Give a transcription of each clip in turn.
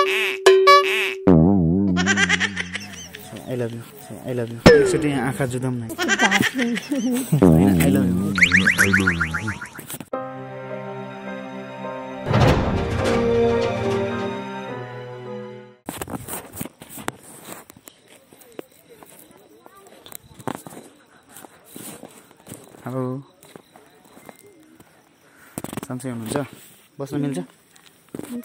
I love you. I love you. एकचोटि आँखा जुदाउँ न। I love you. हेलो। सन्चै हुनुहुन्छ? बस्न मिल्छ? हुन्छ।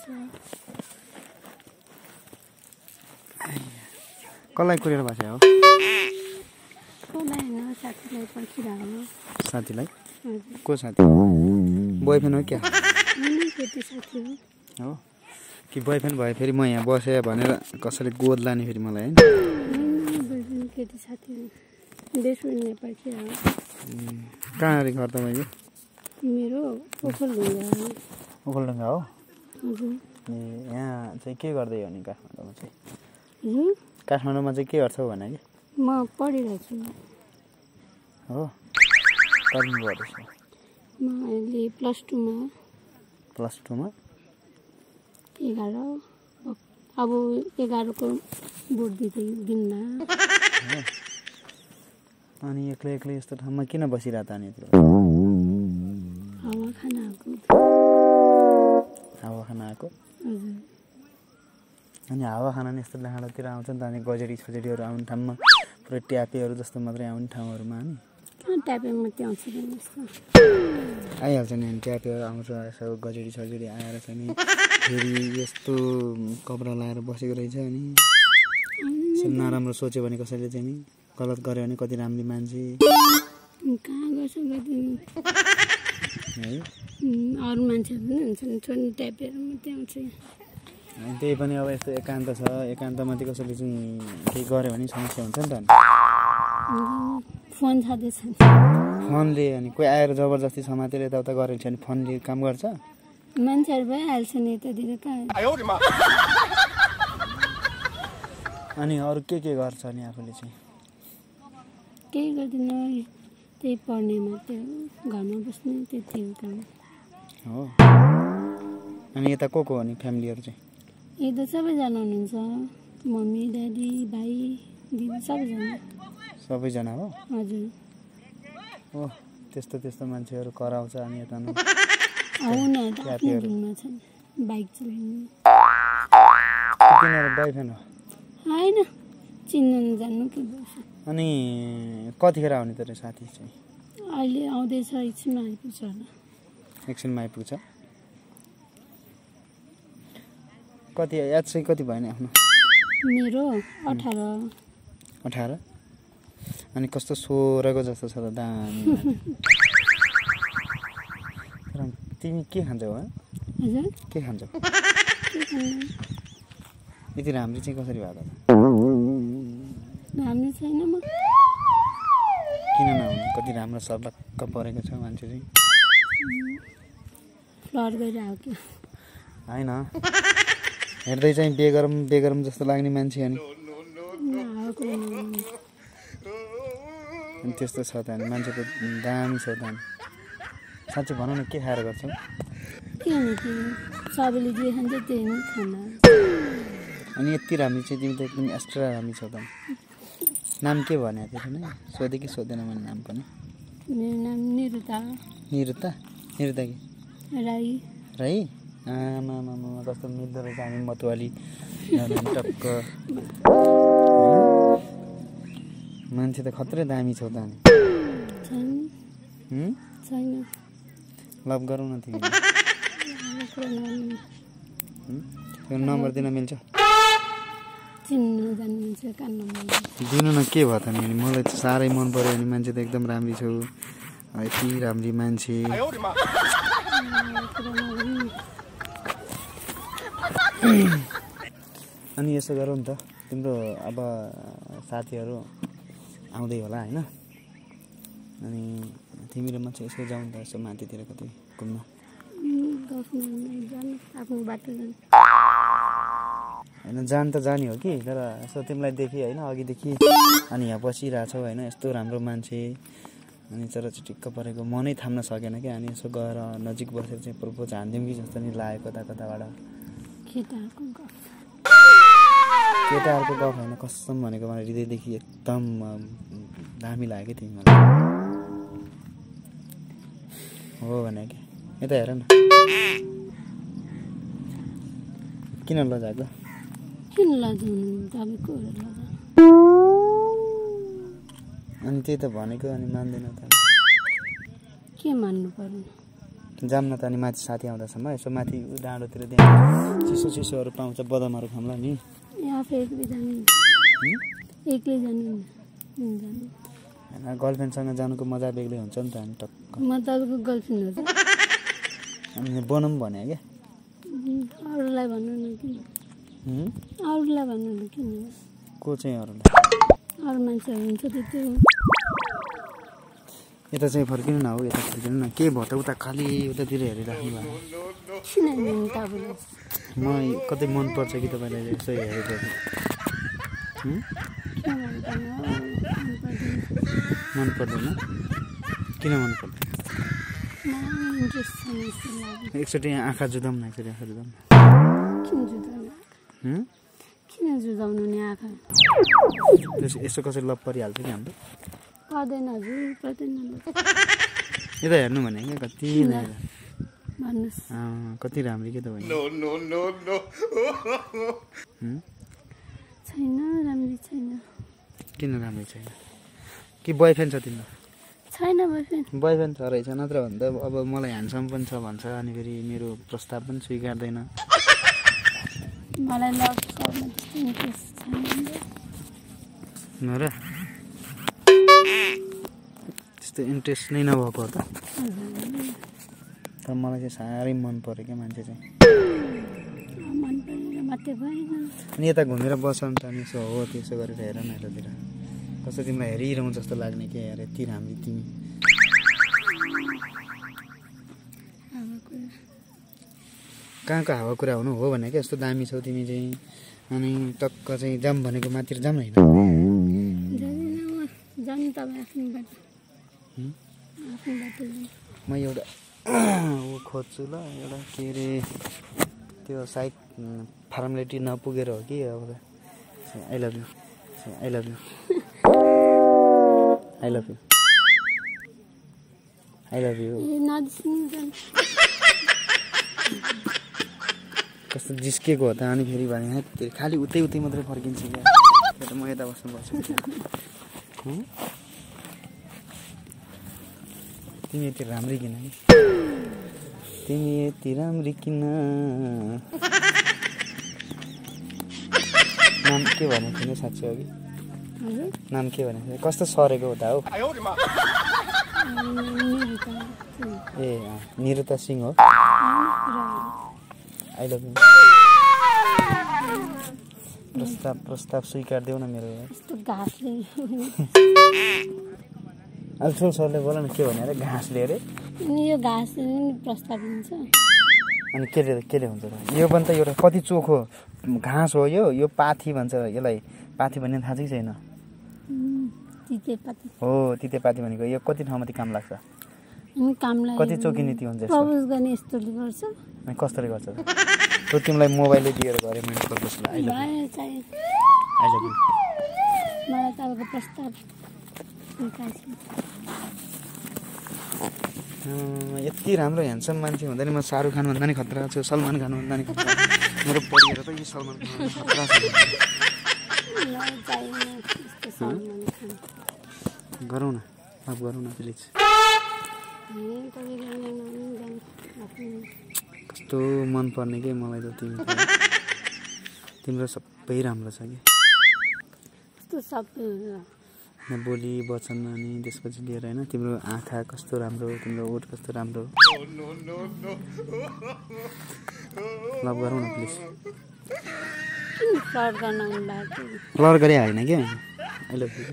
कसलाई कुरेर बस्या हो? कसलाई हैन, साथीलाई पर्खिरहेको। साथीलाई? हजुर। को साथी? बोयफ्रेन्ड हो क्या? केटी साथी हो। कि बोयफ्रेन्ड भयो फेरि म यहाँ बसेँ भनेर कसैले गोद लाने फेरि मलाई हैन? बोयफ्रेन्ड केटी साथी बेसुन्ने पर्खिरहेको। कहाँ अरे घर तपाईँको? मेरो ओखलढुङ्गा। ओखलढुङ्गा हो? हजुर। ए यहाँ चाहिँ के गर्दै हो नि काठमाडौँमा चाहिँ? हजुर? काठमाडौँमा चाहिँ के गर्छौ भने कि? म पढिरहेको छु। हो? पढ्नु पर्दैछ? म अहिले +2 मा। +2 मा? 11 अब 11 को बोर्ड दिन्न। अनि एक्लै एक्लै यस्तो ठाउँमा किन बसिरह त नि यत्रो? हावा खान आएको। हावा खान आएको? हजुर। अनि हावा खान नि यस्तो डाँडातिर आउँछ नि त अनि गजेडी छजेडीहरू आउने ठाउँमा पुरै ट्यापेहरू जस्तो मात्रै आउने ठाउँहरूमा नि ट्यापे मात्रै आउँछ जस्तो आइहाल्छ नि ट्यापेहरू आउँछ यसो गजेडी छजेडी आएर चाहिँ नि फेरि यस्तो कपडा लाएर बसेको रहेछ अनि नराम्रो सोच्यो भने कसैले चाहिँ नि गलत गर्यो भने कति राम्री मान्छे कहाँ गर्छ गर्दैन है अरू मान्छेहरू पनि हुन्छन् छोड्ने ट्यापेहरू मात्रै आउँछ त्यही पनि अब यस्तो एकान्त छ एकान्तमा चाहिँ कसैले चाहिँ केही गर्यो भने समस्या हुन्छ नि त फोन छँदैछ फोनले अनि कोही आएर जबरजस्ती समातेर यताउता गरेको छ भने फोनले काम गर्छ मान्छेहरू भइहाल्छ नि यतातिर कहाँ अनि अरू के गर्छ नि आफूले चाहिँ केही गर्दैन त्यही पढ्ने मात्रै घरमा बस्ने त्यति हो काम हो अनि यता को हो नि फ्यामिलीहरू चाहिँ यता सबैजना हुनुहुन्छ मम्मी ड्याडी भाइ दिदी सबैजना हो हजुर ओ त्यस्तो मान्छेहरू कराउँछ अनि यता आउन त आफ्नो घुम्न छन् बाइक चलाउनु तिनीहरू बोयफ्रेन्ड हो हैन चिन्नु जान्नु के गर्छ अनि कतिखेर आउने त साथी चाहिँ अहिले आउँदैछ एकछिनमा आइपुग्छ होला एकछिनमा आइपुग्छ कति याद चाहिँ कति भयो नि आफ्नो मेरो 18 अनि कस्तो सोरको जस्तो छ त दामी तिमी के खान्छौ हजुर के खान्छौ यति राम्रो चाहिँ कसरी भएको त राम्रो छैन म किन नहुनु कति राम्रो सलक्क परेको छ मान्छे चाहिँ फ्लर गरिरहेको हैन हेर्दै चाहिँ बेगरम जस्तो लाग्ने मान्छे अनि त्यस्तो छ त अनि मान्छेको दामी छ त अनि साँच्चै भन न के खाएर गर्छौ सबैले जे खान्छ त्यही नै खाना अनि यति राम्रो चाहिँ तिमी त एकदम एक्स्ट्रा राम्रो छ त नाम के भने त्यसो नै सोधे कि सोधेन मैले नाम पनि मेरो नाम निरुता के राई आमा कस्तो मिल्दो रहेछ हामी मतवाली टक्क मान्छे त खत्रै दामी छौ त छैन लभ गरौँ न तिमी नम्बर दिन मिल्छ चिन्नु जान्नुहुन्छ कहाँ नम्बर दिनु न के भयो त नि मलाई त साह्रै मन पर्यो अनि मान्छे त एकदम राम्रो छौ यति राम्रो मान्छे अनि यसो गरौँ नि त तिम्रो अब साथीहरू आउँदै होला होइन अनि तिमी र म चाहिँ यसो जाउँ त यसो माथितिर कतै घुम्न आफ्नो बाटो होइन जान त जाने हो कि तर यसो तिमीलाई देखेँ होइन अघिदेखि अनि यहाँ बसिरहेछौ होइन यस्तो राम्रो मान्छे अनि तर चाहिँ टिक्क परेको मनै थाम्न सकेन क्या अनि यसो गएर नजिक बसेर चाहिँ प्रपोज हान्दिउँ कि जस्तो नि लाग्यो कताबाट केटाहरूको गफ होइन कसम भनेको मलाई हृदयदेखि एकदम दामी लाग्यो तिमी मलाई हो भने कि यता हेर न किन लजाको किन लजाउनु तपाईँको लजाउनु अनि त्यही त भनेको अनि मान्दैन त के मान्नु पर्यो जाम न त अनि माथि साथी आउँदासम्म यसो माथि डाँडोतिर त्यहाँ चिसो चिसोहरू पाउँछ बदामहरू खाउँला नि आफै एक्लै जानु एक्लै जानु होइन गर्लफ्रेन्डसँग जानुको मजा बेग्लै हुन्छ नि त अनि टक्क म तपाईँको गर्लफ्रेन्ड हो त अनि बनाउँ भने क्या अरूलाई भन्नु न किन अरूलाई भन्नु न किन को चाहिँ अरूलाई अरू मान्छेहरू हुन्छ त्यति यता चाहिँ फर्किनु न हो यता फर्किनु न के भयो त उता खालि उतातिर हेरिराख्नु भयो किन तपाईँलाई म कतै मनपर्छ कि तपाईँलाई यसो हेरेको मन पर्दैन किन मन पर्दैन एकचोटि आँखा जुदाउँ न एकचोटि आँखा जुदाउँ किन जुदाउनु नि आँखा यसो कसरी लप परिहाल्छ नि हाम्रो पर्दैन हजुर पर्दैन यता हेर्नु भने क्या कति भन्नुहोस् कति राम्रो के त भने छैन राम्रै छैन किन राम्रै छैन कि बोयफ्रेन्ड छ तिम्रो छैन बोयफ्रेन्ड छ रहेछ नत्र भने त अब मलाई ह्यान्डसम पनि छ भन्छ अनि फेरि मेरो प्रस्ताव पनि स्वीकार्दैन मलाई लभ गर्नु त्यस्तो इन्ट्रेस्ट छैन र त्यस्तो इन्ट्रेस्ट नै नभएको हो त तर मलाई चाहिँ साह्रै मन पऱ्यो क्या मान्छे चाहिँ मन परेर मात्रै भएन अनि यता घुमेर बस्छ नि त अनि यसो हो त्यसो गरेर हेर न यतातिर कस्तो तिमीलाई हेरिरहँ जस्तो लाग्ने के यार यति राम्रो तिमी कहाँको हावा कुरा हुनु हो भने क्या यस्तो दामी छौ तिमी चाहिँ अनि टक्क चाहिँ जाम भनेको मातिर जाम होइन जानु तपाईँ आफ्नो बाटो म एउटा ऊ खोज्छु ल एउटा के अरे त्यो साइड फार्मलेटी नपुगेर हो कि अब I love you I love you I love you I love you कस्तो जिस्केको हो त अनि फेरि भने खालि उतै उतै मात्रै फर्किन्छ क्या म यता बस्नुपर्छ तिमी यति राम्रै किन तिमी यति राम्री किन नाम के भनेको थिएन साँच्ची अघि नाम के भनेको थिएन कस्तो सरेको हुँदा हो ए निरुता सिंह हो आई लभ यु प्रस्ताव स्वीकार देऊ न मेरो अब ठुलो सरले बोल न के भने अरे घाँसले अरे यो घाँसले प्रस्ताव दिन्छ अनि केले हुन्छ त यो पनि त एउटा कति चोखो घाँस हो यो पाथी भन्छ यसलाई पाथी भन्ने थाहा चाहिँ छैन हो तितेपाती भनेको यो कति ठाउँमा काम लाग्छ कति चोकी नीति हुन्छ प्रपोज गर्ने यस्तोले गर्छ अनि कस्तोले गर्छ त तिमीलाई मोबाइलले दिएर गरे मैले प्रपोज आई लभ यु मलाई तपाईँको प्रस्ताव यति राम्रो ह्यान्डसम मान्छे हुँदा नि म शाहरुख खान भन्दा नि खतरा छु सलमान खान भन्दा नि खतरा मेरो परिवार त यो सलमान खान खतरा छ गरौँ न माफ गरौँ न प्लिज कस्तो मन पर्ने के मलाई त तिम्रो सबै राम्रो छ कि बोली वचन अनि त्यसपछि लिएर होइन तिम्रो आँखा कस्तो राम्रो तिम्रो ओठ कस्तो राम्रो लभ गरौँ न प्लिज फ्लर गरे होइन क्या आई लभ यु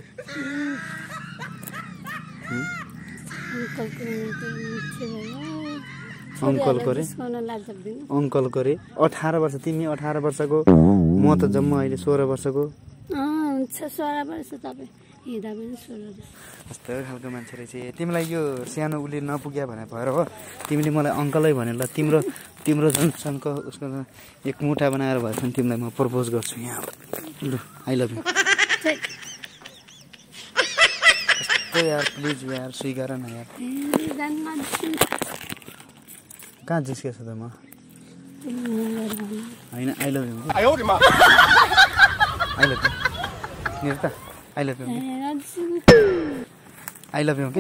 अङ्कल करे 18 वर्ष तिमी 18 वर्षको म त जम्मा अहिले 16 वर्षको 16 वर्ष तपाईँ कस्तो खालको मान्छे रहेछ तिमीलाई यो सानो उसले नपुग्या भने भएर हो तिमीले मलाई अङ्कलै भने ल तिम्रो तिम्रो जनसँग उसको एक मुठा बनाएर भए पनि तिमीलाई म प्रपोज गर्छु यहाँ लु आई लभ यु यस्तो यार प्लिज यार स्वीकार न यार कहाँ जिस्केछ त म होइन I love you I love you Nirata I love you I love you के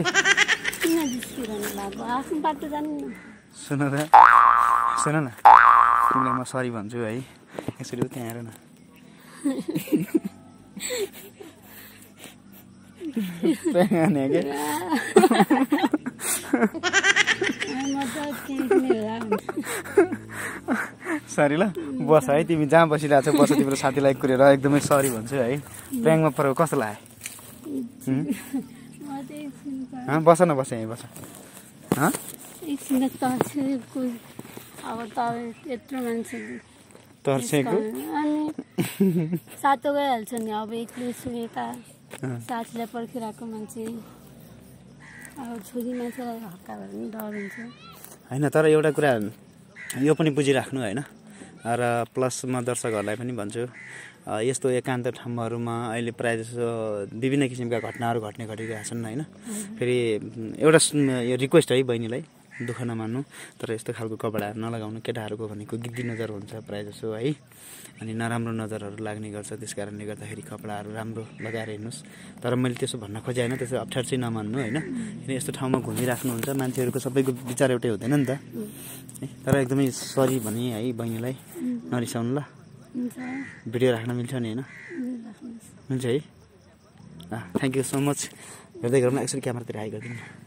सुन त सुन न तिमीलाई म सरी भन्छु है यसरी हो त्यहाँ हेर न सरी ल बस है तिमी जहाँ बसिरहेको छौ बस तिम्रो साथीलाई कुरेर एकदमै सरी भन्छु है प्याङमा परेको कस्तो लाग्यो बस न बस यहीँ बस अब त यत्रो मान्छे तर्सेको अनि सातो गइहाल्छ नि अब एक्लै सुनेका साथीलाई पर्खिरहेको मान्छे अब छोरी मान्छेलाई हक्का भएर पनि डर हुन्छ होइन तर एउटा कुरा यो पनि बुझिराख्नु होइन र प्लस म दर्शकहरूलाई पनि भन्छु यस्तो एकान्त ठाउँहरूमा अहिले प्रायः जसो विभिन्न किसिमका घटनाहरू घट्ने गरिरहेका छन् होइन फेरि एउटा यो रिक्वेस्ट है बहिनीलाई दुःख नमान्नु तर यस्तो खालको कपडाहरू नलगाउनु केटाहरूको भनेको गिद्दी नजर हुन्छ प्रायः जसो है अनि नराम्रो नजरहरू लाग्ने गर्छ त्यस कारणले गर्दाखेरि कपडाहरू राम्रो लगाएर हिँड्नुहोस् तर मैले त्यसो भन्न खोजेँ होइन त्यसो अप्ठ्यारो चाहिँ नमान्नु होइन किन यस्तो ठाउँमा घुमिराख्नुहुन्छ मान्छेहरूको सबैको विचार एउटै हुँदैन नि त तर एकदमै सरी भने है बहिनीलाई नरिसाउनु ल भिडियो राख्न मिल्छ नि होइन हुन्छ है थ्याङ्क यू सो मच हेर्दै गरौँ न एकचोटि क्यामेरातिर हाई गरिदिनु